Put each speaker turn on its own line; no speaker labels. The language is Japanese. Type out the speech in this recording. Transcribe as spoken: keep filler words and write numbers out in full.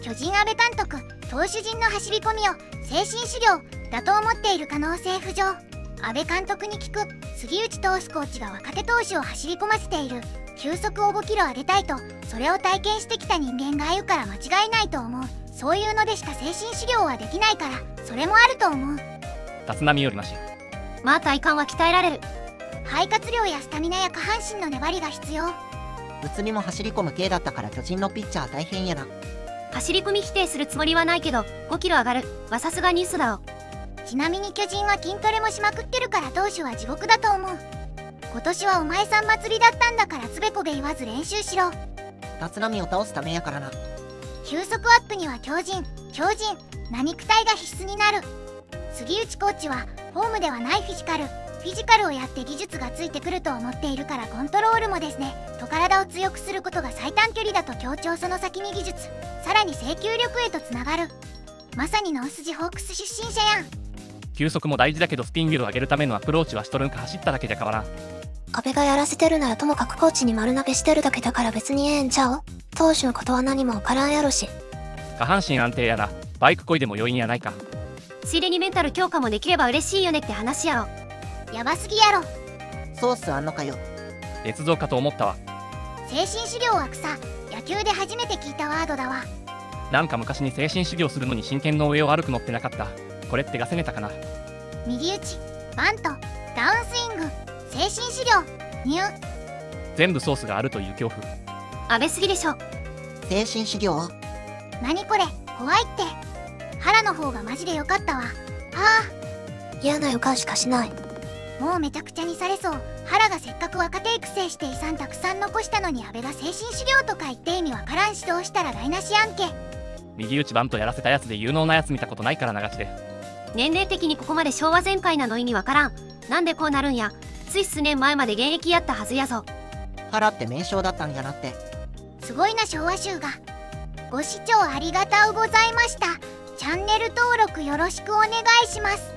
巨人阿部監督投手陣の走り込みを精神修行だと思っている可能性浮上。阿部監督に聞く。杉内投手コーチが若手投手を走り込ませている。球速をごキロ上げたいと、それを体験してきた人間が言うから間違いないと思う。そういうのでしか精神修行はできないから、それもあると思う。
立浪よりマシ。
まあ体幹は鍛えられる。
肺活量やスタミナや下半身の粘りが必要。
内海も走り込む系だったから巨人のピッチャー大変やな。
走り込み否定するつもりはないけどごキロ上がるはさすがに嘘だろ。
ちなみに巨人は筋トレもしまくってるから投手は地獄だと思う。今年はお前さん祭りだったんだからつべこべ言わず練習しろ。
立浪を倒すためやからな。
球速アップには強靭強靭な肉体が必須になる。杉内コーチはフォームではないフィジカルフィジカルをやって技術がついてくると思っているからコントロールもですねと体を強くすることが最短距離だと強調。その先に技術さらに制球力へとつながる。まさにノースジホークス出身者やん。
球速も大事だけどスピン量を上げるためのアプローチはしとるんか走っただけじゃ変わらん。
阿部がやらせてるならともかくコーチに丸投げしてるだけだから別にええんちゃう。投手のことは何も分からんやろし。
下半身安定やらバイク漕いでも余韻やないか。
ついでにメンタル強化もできれば嬉しいよねって話やろ。
やばすぎやろ。
ソースあんのかよ。
捏造かと思ったわ。
精神修行は草。野球で初めて聞いたワードだわ。
なんか昔に精神修行するのに真剣の上を歩くのってなかった。これってガセネタかな。
右打ちバントダウンスイング精神修行ニュー
全部ソースがあるという恐怖。
阿部すぎでしょ。
精神修行。
何これ怖いって。腹の方がマジでよかったわ。はあ
嫌な予感しかしない。
もうめちゃくちゃにされそう。腹がせっかく若手育成して遺産たくさん残したのに阿部が精神修行とか言って意味わからんしどうしたら台無しやんけ。
右打ちバントやらせたやつで有能なやつ見たことないからなガチで。
年齢的にここまで昭和全開なの意味わからん。なんでこうなるんや。つい数年前まで現役やったはずやぞ。
腹って名称だったんやなって。
すごいな昭和集が。ご視聴ありがとうございました。チャンネル登録よろしくお願いします。